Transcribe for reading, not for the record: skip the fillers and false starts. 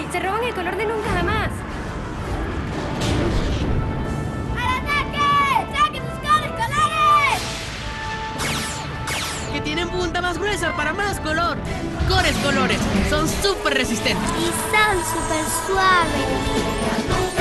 Se roban el color de nunca jamás. ¡Al ataque! ¡Saquen sus cores colores! Que tienen punta más gruesa para más color. Cores colores. Son súper resistentes. Y son súper suaves.